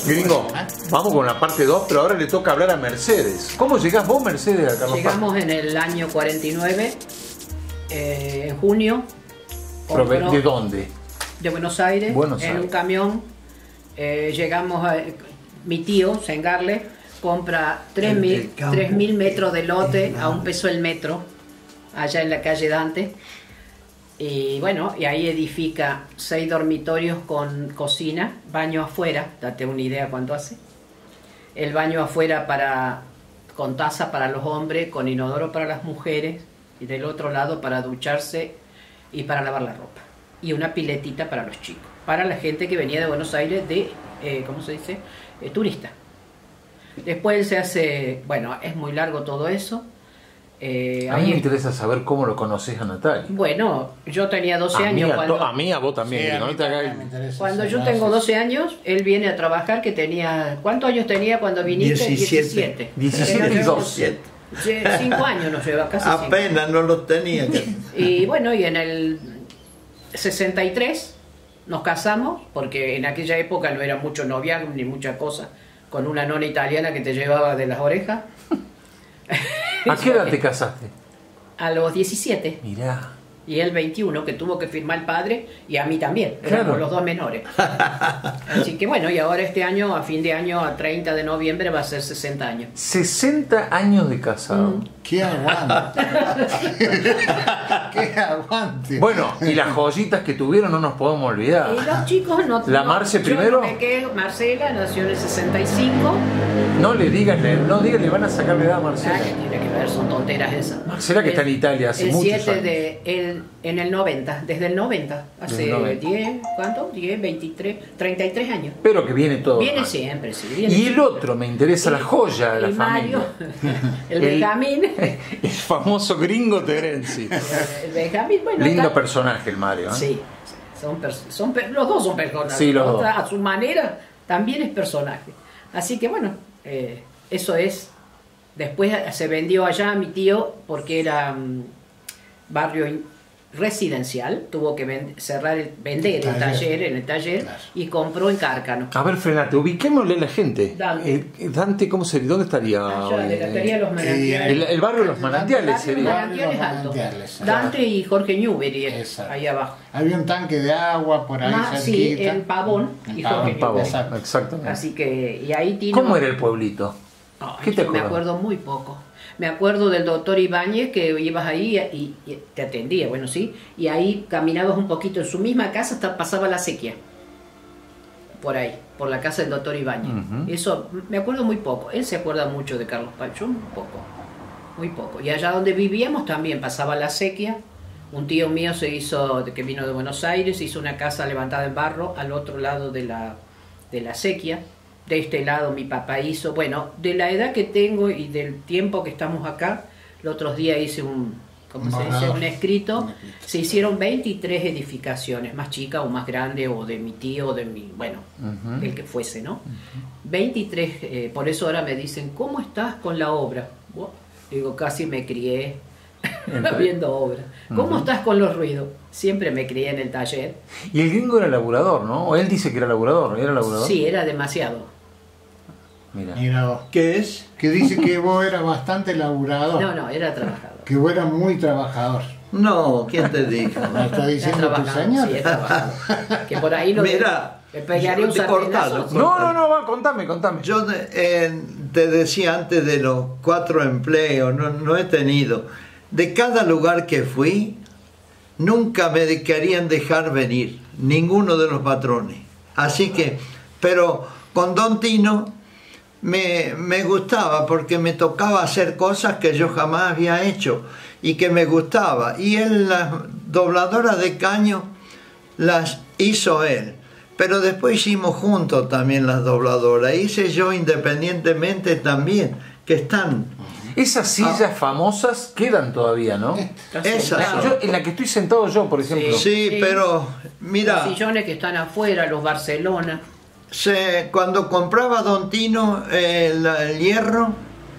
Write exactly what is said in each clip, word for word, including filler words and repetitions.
Gringo, vamos con la parte dos, pero ahora le toca hablar a Mercedes. ¿Cómo llegás vos, Mercedes, a Carlos Paz? Llegamos en el año cuarenta y nueve, eh, en junio. Compró, ¿de dónde? De Buenos Aires, Buenos en Aires. un camión. Eh, llegamos a... Mi tío, Sengarle, compra tres mil metros de lote a un peso el metro, allá en la calle Dante. Y bueno, y ahí edifica seis dormitorios con cocina, baño afuera, date una idea cuánto hace. El baño afuera para, con taza para los hombres, con inodoro para las mujeres, y del otro lado para ducharse y para lavar la ropa. Y una piletita para los chicos, para la gente que venía de Buenos Aires de, eh, ¿cómo se dice? Eh, turista. Después se hace, bueno, es muy largo todo eso. Eh, a mí me interesa saber cómo lo conoces a Natalia. Bueno, yo tenía doce a años. Mí, a, cuando, a mí, a vos también. Sí, a no te hagas... Cuando yo tengo doce años, él viene a trabajar, que tenía... ¿Cuántos años tenía cuando viniste? diecisiete. diecisiete y doce. Cinco años nos lleva, casi apenas cinco. No los tenía. Y bueno, y en el sesenta y tres nos casamos, porque en aquella época no era mucho noviazgo ni mucha cosa, con una nona italiana que te llevaba de las orejas. ¿A qué edad te casaste? A los diecisiete. Mirá. Y él veintiuno, que tuvo que firmar el padre, y a mí también, éramos claro. Los dos menores. Así que bueno, y ahora este año, a fin de año, a treinta de noviembre, va a ser sesenta años. sesenta años de casado. Mm. ¡Qué aguante! ¡Qué aguante! Bueno, y las joyitas que tuvieron no nos podemos olvidar. Y los chicos no... ¿La no, Marce primero? Me quedo, Marcela nació en el sesenta y cinco. No le digan, no digan, le van a sacar la edad a Marcela. Ah, que tiene que ver, son tonteras esas. Marcela que el, está en Italia hace muchos años. El siete de... El, en el noventa, desde el noventa, hace diez, ¿cuánto? diez, veintitrés, treinta y tres años. Pero que viene todo. Viene mal. Siempre, sí. Viene y siempre. El otro, me interesa, el, la joya de la Mario, familia. El Benjamín. El, el famoso gringo Terenzi. El Benjamín, bueno. Lindo está... personaje el Mario, ¿eh? Sí, son, son los dos son personajes. Sí, los Otra, dos. A su manera también es personaje. Así que bueno, eh, eso es. Después se vendió allá a mi tío porque era um, barrio residencial, tuvo que vend cerrar el, vender el taller, taller en el taller, claro. Y compró en Cárcano. A ver, frenate, ubiquémosle a la gente. Dante. Eh, Dante, ¿cómo sería? ¿Dónde estaría? Allá, de la teoría de los manantiales. El, el barrio de los manantiales el sería. Los manantiales alto. Dante y Jorge Newbery, ahí abajo. Había un tanque de agua por ahí ah, sí, el Pavón y Jorge Pavón, Newbery. Exactamente. Así que, y ahí tiene... ¿Cómo era el pueblito? Oh, ¿Qué te me acuerdo muy poco. Me acuerdo del doctor Ibáñez, que ibas ahí y, y te atendía, bueno, sí, y ahí caminabas un poquito en su misma casa hasta pasaba la sequía. Por ahí, por la casa del doctor Ibáñez. Uh-huh. Eso, me acuerdo muy poco. Él se acuerda mucho de Carlos Paz, yo un poco, muy poco. Y allá donde vivíamos también pasaba la sequía. Un tío mío se hizo, que vino de Buenos Aires, hizo una casa levantada en barro al otro lado de la, de la sequía. De este lado mi papá hizo, bueno, de la edad que tengo y del tiempo que estamos acá, el otro día hice un, ¿cómo se dice? Un escrito, se hicieron veintitrés edificaciones, más chicas o más grandes, o de mi tío, o de mi, bueno, uh-huh. El que fuese, ¿no? Uh-huh. veintitrés, eh, por eso ahora me dicen, ¿cómo estás con la obra? Bueno, digo, casi me crié viendo obra. ¿Cómo uh-huh. estás con los ruidos? Siempre me crié en el taller. Y el gringo era laburador, ¿no? O él dice que era laburador, ¿era laburador? Sí, era demasiado. Mira. Mira vos. ¿Qué es? Que dice que vos eras bastante laburador. No, no, era trabajador. Que vos eras muy trabajador. No, ¿quién te dijo? ¿Me está diciendo tu señor? Sí, es trabajador. Que por ahí lo Mira, le pegaría un sartenazo. No, no, no, va, contame, contame. Yo eh, te decía antes de los cuatro empleos, no, no he tenido. De cada lugar que fui, nunca me querían dejar venir, ninguno de los patrones. Así que, pero con Don Tino me, me gustaba porque me tocaba hacer cosas que yo jamás había hecho y que me gustaba. Y él, las dobladoras de caño las hizo él. Pero después hicimos juntos también las dobladoras. Hice yo independientemente también, que están... Esas sillas ah. famosas quedan todavía, ¿no? Esas. Yo, en la que estoy sentado yo, por ejemplo. Sí, sí, pero mira... Los sillones que están afuera, los Barcelona. Se, cuando compraba Don Tino eh, el, el hierro,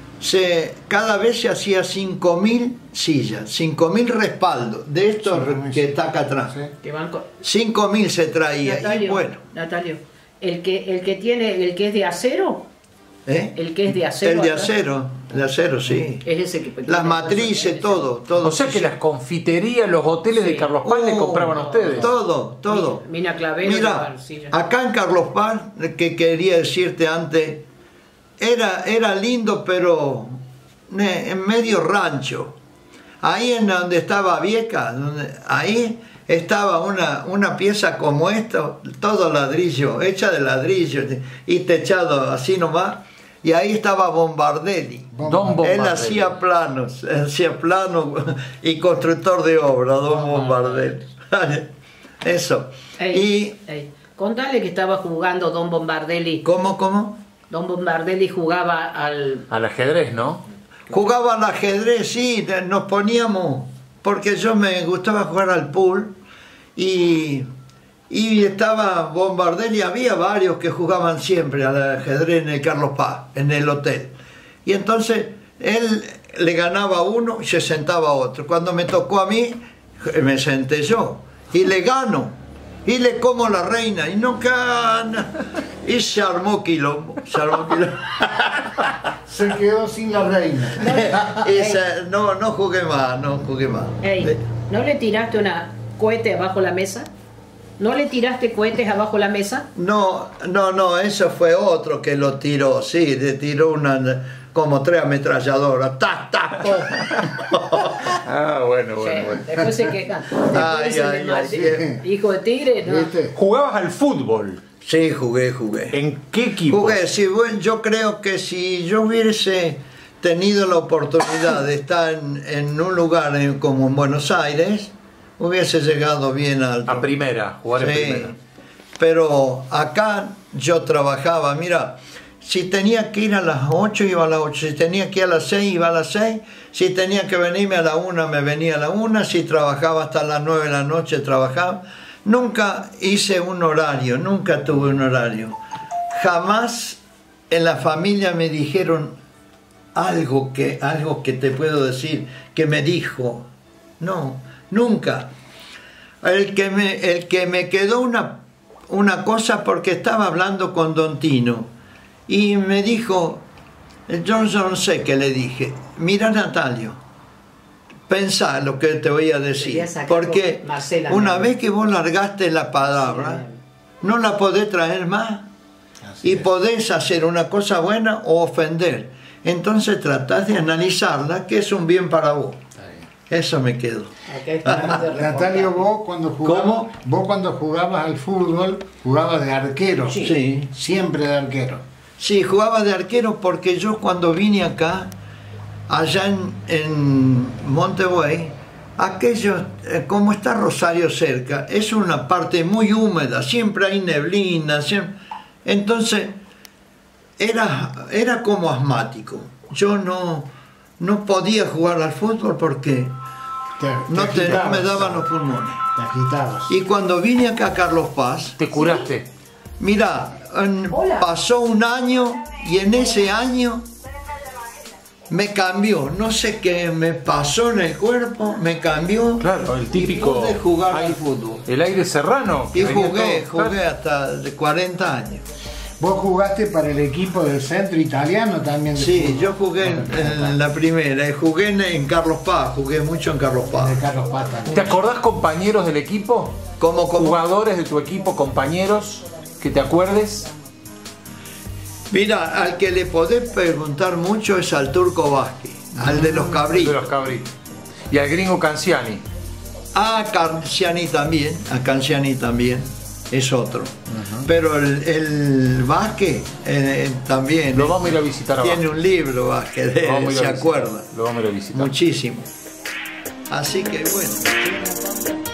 se, cada vez se hacía cinco mil sillas, cinco mil respaldos, de estos sí, que está acá atrás. Sí. cinco mil se traía. Natalio, y bueno. Natalio, El que, el que tiene, el que es de acero, ¿Eh? el que es de acero. El de atrás, acero, de acero, sí. es ese que Las matrices, todo, todo. O sea que las confiterías, los hoteles Sí. de Carlos Paz le Oh, compraban a ustedes. Todo, todo. Mina Clavero. Mira, sí, ya. acá en Carlos Paz, que quería decirte antes, era, era lindo, pero ne- en medio rancho. Ahí en donde estaba Vieca, donde, ahí estaba una, una pieza como esta, todo ladrillo, hecha de ladrillo y techado así nomás. Y ahí estaba Bombardelli. Don Él Bombardelli. hacía planos, hacía planos y constructor de obra, Don Bombardelli. Eso. Ey, Y, ey, contale que estaba jugando Don Bombardelli. ¿cómo, cómo? Don Bombardelli jugaba al... Al ajedrez, ¿no? Jugaba al ajedrez, sí, de- nos poníamos, porque yo me gustaba jugar al pool y, y estaba Bombardelli, había varios que jugaban siempre al ajedrez en el Carlos Paz, en el hotel. Y entonces él le ganaba a uno y se sentaba a otro. Cuando me tocó a mí, me senté yo y le gano. Y le como la reina y no gana. Y se armó quilombo. Se armó quilombo. Se quedó sin la reina. Y se- no, no jugué más, no jugué más. Ey, ¿no le tiraste una cohete abajo la mesa? ¿No le tiraste cohetes abajo la mesa? No, no, no, eso fue otro que lo tiró, sí, le tiró una, como tres ametralladoras. ¡Ta, ta, pum! Ah, bueno, Sí, bueno, bueno. después se quejan. Después Ay, dicen, ay, "No, ay, sí, sí. hijo de tigre, no". ¿Viste? ¿Jugabas al fútbol? Sí, jugué, jugué. ¿En qué equipo? Jugué, sí, bueno, yo creo que si yo hubiese tenido la oportunidad de estar en, en un lugar en- como en Buenos Aires, hubiese llegado bien alto. A primera, jugar en Sí, primera. pero acá yo trabajaba, mira, si tenía que ir a las ocho, iba a las ocho, si tenía que ir a las seis, iba a las seis, si tenía que venirme a la una, me venía a la una, si trabajaba hasta las nueve de la noche, trabajaba. Nunca hice un horario, nunca tuve un horario. Jamás en la familia me dijeron algo que, algo que te puedo decir, que me dijo. No, nunca. El que me, el que me quedó una, una cosa porque estaba hablando con Don Tino y me dijo, yo no sé qué le dije, mira Natalio, pensá lo que te voy a decir, Quería sacar porque con Marcela, una ¿no? vez que vos largaste la palabra, no la podés traer más Así y es. podés hacer una cosa buena o ofender. Entonces tratás de analizarla, que es un bien para vos. Está bien. Eso me quedó. Acá está de Natalio, vos cuando jugabas, ¿Cómo? vos cuando jugabas al fútbol, jugabas de arquero. Sí. Sí. Siempre de arquero. Sí, jugaba de arquero porque yo cuando vine acá, allá en, en Montevideo, aquello, eh, como está Rosario cerca, es una parte muy húmeda, siempre hay neblina, siempre- entonces era, era como asmático. Yo no, no podía jugar al fútbol porque Te, no, te te- no agitabas. me daban los pulmones. Te agitabas. Y cuando vine acá a Carlos Paz, ¿Te curaste? mira, en- Hola. pasó un año y en ese año me cambió, no sé qué me pasó en el cuerpo, me cambió. Claro, el típico. Y pude jugar Ay, al fútbol. El aire serrano. que Y venía jugué, todo, jugué hasta de cuarenta años. Vos jugaste para el equipo del centro italiano también. de Sí, fútbol. yo jugué en, en la primera, y jugué en, en Carlos Paz, jugué mucho en Carlos Paz. De Carlos Paz también. ¿Te acordás compañeros del equipo? Como, como, ¿Jugadores de tu equipo, compañeros que te acuerdes? mira, al que le podés preguntar mucho es al Turco Vázquez, al de los De cabritos. los cabritos. Y al gringo Canciani. A Canciani también, a Canciani también, es otro. Pero el, el Vázquez eh, también. Lo vamos a ir a visitar a Tiene Vázquez. un libro Vázquez, de Lo vamos a él, ir a se visitar. acuerda. Lo vamos a ir a visitar. Muchísimo. Así que bueno.